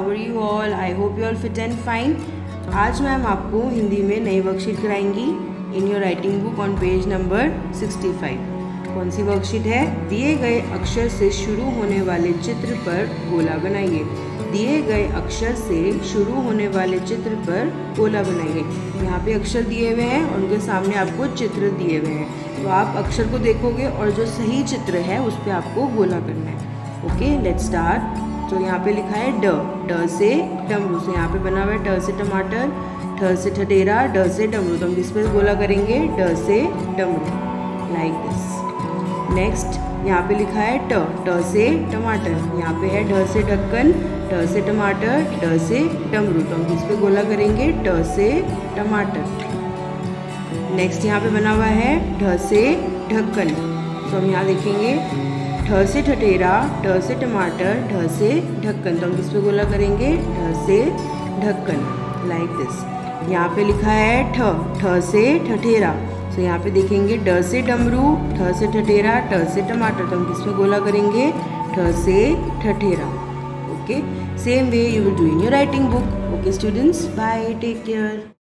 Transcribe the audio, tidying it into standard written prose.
How are you all? I hope you all fit and fine. आज ma'am आपको हिंदी में नई वर्कशीट कराएंगी in your writing book on page number 65। कौन सी worksheet है? दिए गए अक्षर से शुरू होने वाले चित्र पर गोला बनाइए। दिए गए अक्षर से शुरू होने वाले चित्र पर गोला बनाइए। यहाँ पे अक्षर दिए हुए हैं और उनके सामने आपको चित्र दिए हुए हैं, तो आप अक्षर को देखोगे और जो सही चित्र है उस पर आपको गोला करना है। Okay, let's start. तो यहाँ पे लिखा है ड से डमरू। से यहाँ पे बना हुआ है ट से टमाटर, ठ से ठठेरा, ड से डमरू। तो हम किस पे गोला करेंगे? ड से डमरू, लाइक दिस। नेक्स्ट यहाँ पे लिखा है ट से टमाटर। यहाँ पे है ढ से ढक्कन, ट से टमाटर, ड से डमरू। तो हम किस पे गोला करेंगे? ट से टमाटर। नेक्स्ट यहाँ पे बना हुआ है ढ से ढक्कन। तो हम यहाँ देखेंगे ठ से ठठेरा, ढ से टमाटर, ढ से ढक्कन। तो हम किस पे गोला करेंगे? ढ से ढक्कन, लाइक दिस। यहाँ पे लिखा है ठ से ठठेरा। तो यहाँ पे देखेंगे ड से डमरू, ठ से ठठेरा, ट से टमाटर। तो हम किस पे गोला करेंगे? ठ से ठठेरा। Okay, same way you will do in your writing book. Okay students, bye, take care.